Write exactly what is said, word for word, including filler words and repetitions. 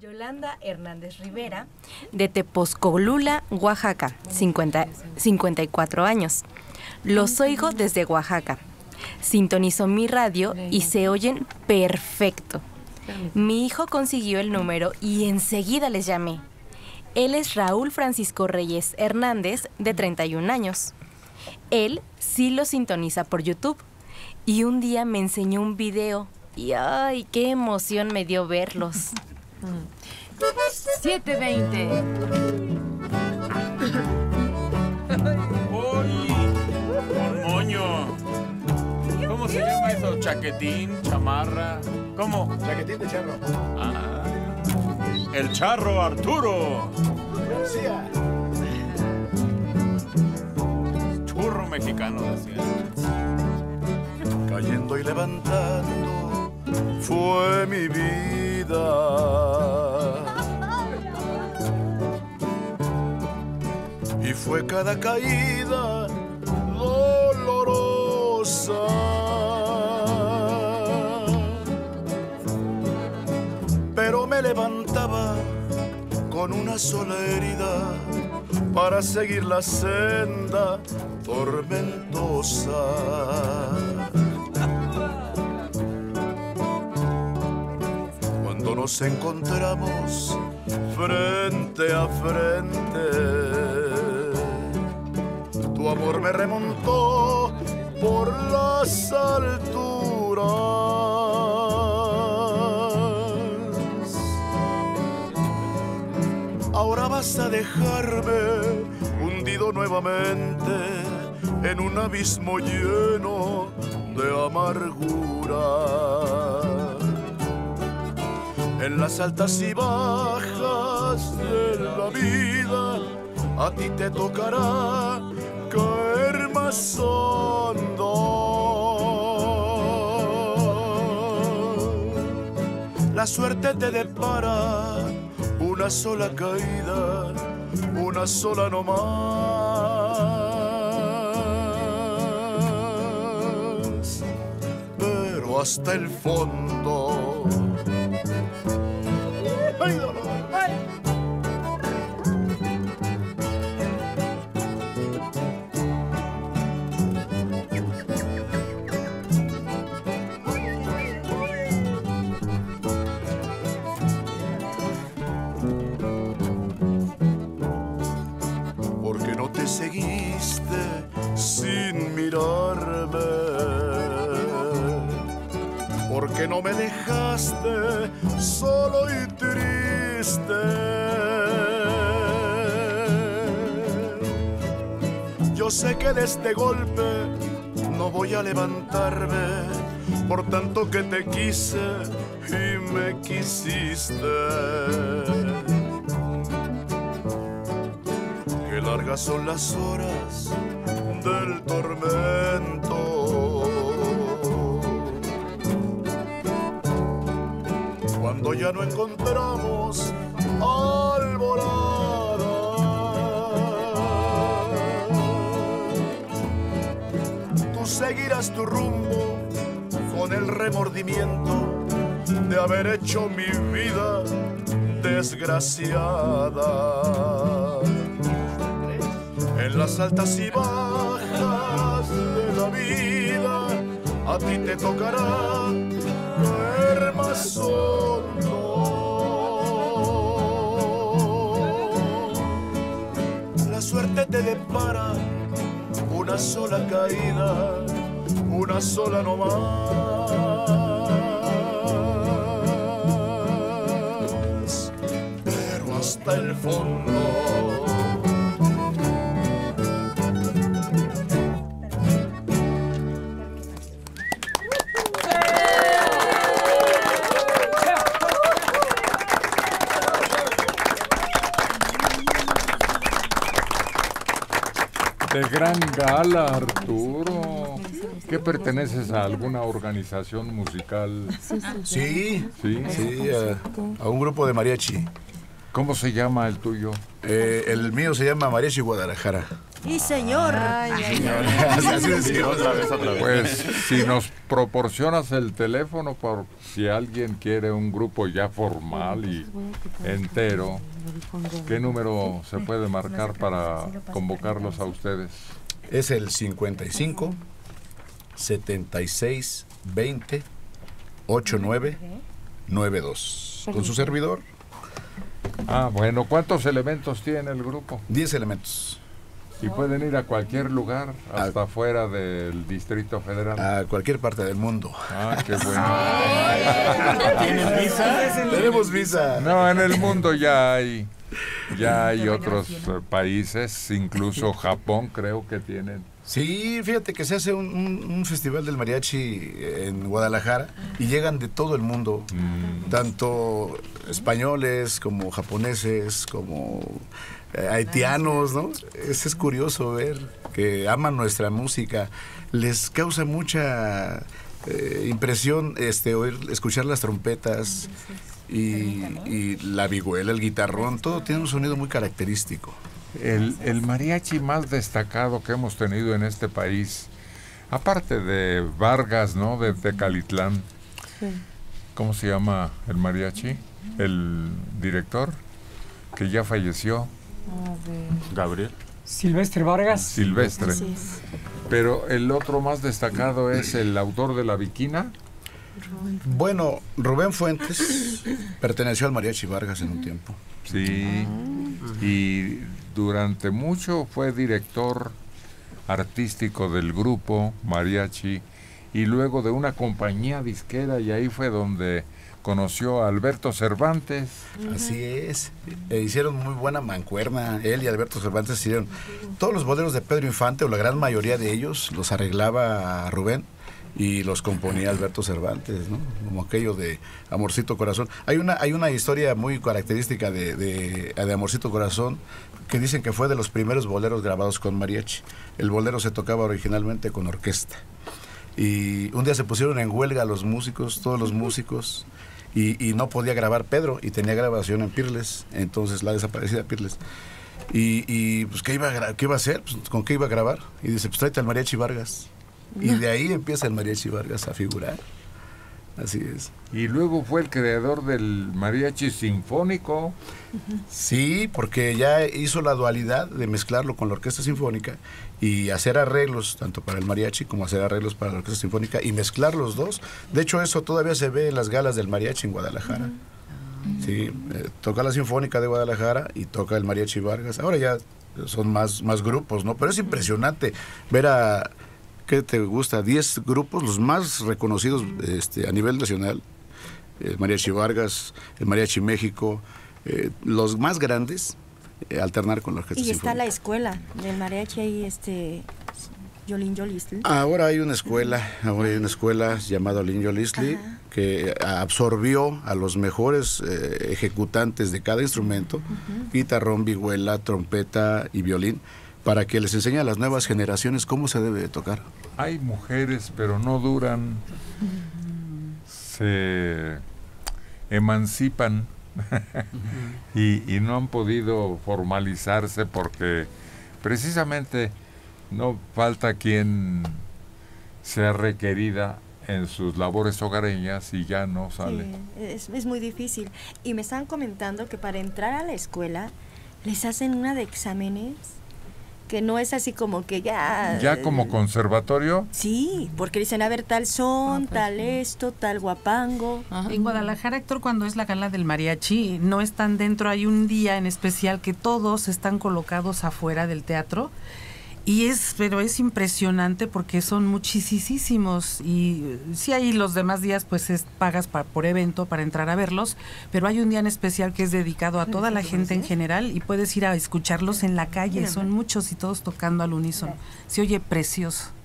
Yolanda Hernández Rivera, de Tepozcolula, Oaxaca, cincuenta, cincuenta y cuatro años. Los oigo desde Oaxaca. Sintonizo mi radio y se oyen perfecto. Mi hijo consiguió el número y enseguida les llamé. Él es Raúl Francisco Reyes Hernández, de treinta y un años. Él sí lo sintoniza por YouTube. Y un día me enseñó un video. Y ¡ay, qué emoción me dio verlos! siete veinte. ¡Uy! ¡Un moño! ¿Cómo se llama eso? ¿Chaquetín? ¿Chamarra? ¿Cómo? Chaquetín de charro. Ah, el charro Arturo. García. Churro mexicano, decía. Cayendo y levantando fue mi vida. Y fue cada caída dolorosa. Pero me levantaba con una sola herida para seguir la senda tormentosa. Cuando nos encontramos frente a frente, tu amor me remontó por las alturas. Ahora vas a dejarme hundido nuevamente en un abismo lleno de amargura. En las altas y bajas de la vida, a ti te tocará caer más hondo. La suerte te depara una sola caída, una sola no más, pero hasta el fondo. ¡Ay, dolor! ¡Ay! ¿Por qué no te seguiste sin mirarme? ¿Por qué no me dejaste solo y triste? Yo sé que de este golpe no voy a levantarme, por tanto que te quise y me quisiste. Qué largas son las horas del tormento, cuando ya no encontramos alborada. Tú seguirás tu rumbo con el remordimiento de haber hecho mi vida desgraciada. En las altas y bajas de la vida, a ti te tocará caer más hondo. La suerte te depara una sola caída, una sola no más, pero hasta el fondo. De gran gala, Arturo. ¿Qué perteneces a alguna organización musical? Sí, Sí. sí, a, a un grupo de mariachi. ¿Cómo se llama el tuyo? Eh, el mío se llama Mariachi Guadalajara. Y señor. Ay, ay, Señor. Así- así decimos. Otra vez, otra vez. Pues si nos proporcionas el teléfono por si alguien quiere un grupo ya formal y entero, ¿qué número se puede marcar para convocarlos a ustedes? Es el cincuenta y cinco, setenta y seis, veinte, ochenta y nueve, noventa y dos. Con su servidor, Ah, bueno, ¿cuántos elementos tiene el grupo? diez elementos. Y pueden ir a cualquier lugar, hasta afuera del Distrito Federal. A cualquier parte del mundo. Ah, qué bueno. ¿Tienen visa? Tenemos visa. No, en el mundo ya hay, ya hay otros eh, países, incluso Japón creo que tienen. Sí, fíjate que se hace un, un- un festival del mariachi en Guadalajara y llegan de todo el mundo, Mm. tanto españoles como japoneses, como eh, haitianos, ¿no? Es, es curioso ver que aman nuestra música, les causa mucha eh, impresión este oír, escuchar las trompetas y, y la vihuela, el guitarrón, todo tiene un sonido muy característico. El, el mariachi más destacado que hemos tenido en este país, aparte de Vargas, ¿no? De Tecalitlán. ¿Cómo se llama el mariachi? El director, que ya falleció, Gabriel. Silvestre Vargas. Silvestre. Así es. Pero el otro más destacado es el autor de La Viquina. Bueno, Rubén Fuentes perteneció al mariachi Vargas en un tiempo. Sí. Y durante mucho fue director artístico del grupo mariachi y luego de una compañía disquera, y ahí fue donde conoció a Alberto Cervantes. Así es. E hicieron muy buena mancuerna. Él y Alberto Cervantes hicieron todos los boleros de Pedro Infante, o la gran mayoría de ellos, los arreglaba Rubén y los componía Alberto Cervantes, ¿no? Como aquello de Amorcito Corazón. Hay una, hay una historia muy característica de, de, de Amorcito Corazón, que dicen que fue de los primeros boleros grabados con mariachi. El bolero se tocaba originalmente con orquesta. Y un día se pusieron en huelga los músicos, todos los músicos, y, y no podía grabar Pedro, y tenía grabación en Pirles, entonces la desaparecida Pirles. Y, y pues, ¿qué iba, a gra- qué iba a hacer? Pues, ¿con qué iba a grabar? Y dice, pues tráete al mariachi Vargas. Y de ahí empieza el mariachi Vargas a figurar. Así es. Y luego fue el creador del mariachi sinfónico. Sí, porque ya hizo la dualidad de mezclarlo con la orquesta sinfónica y hacer arreglos, tanto para el mariachi como hacer arreglos para la orquesta sinfónica, y mezclar los dos. De hecho, eso todavía se ve en las galas del mariachi en Guadalajara. Sí, eh, toca la Sinfónica de Guadalajara y toca el mariachi Vargas. Ahora ya son más, más grupos, ¿no? Pero es impresionante ver a, ¿qué te gusta? diez grupos, los más reconocidos este, a nivel nacional. El mariachi Vargas, el mariachi México, eh, los más grandes, eh, alternar con la orquesta Y está sinfónica. la escuela del mariachi ahí, este, Yolín Yolistl. Ahora hay una escuela, ahora hay una escuela llamada Linjo Listley, Ajá. que absorbió a los mejores eh, ejecutantes de cada instrumento, guitarrón, vihuela, trompeta y violín, para que les enseñe a las nuevas generaciones cómo se debe de tocar. Hay mujeres, pero no duran. Se emancipan y, y no han podido formalizarse porque precisamente no falta quien sea requerida en sus labores hogareñas y ya no sale. Sí, es, es muy difícil. Y me están comentando que para entrar a la escuela les hacen una de exámenes que no es así como que ya... Ya como conservatorio. Sí, porque dicen, a ver, tal son, tal esto, tal guapango. En Guadalajara, Héctor, cuando es la gala del mariachi, no están dentro, hay un día en especial que todos están colocados afuera del teatro. Y es, pero es impresionante porque son muchísimos y eh, sí hay los demás días pues es, pagas pa- por evento para entrar a verlos, pero hay un día en especial que es dedicado a toda la gente en general y puedes ir a escucharlos en la calle, son muchos y todos tocando al unísono, se oye precioso.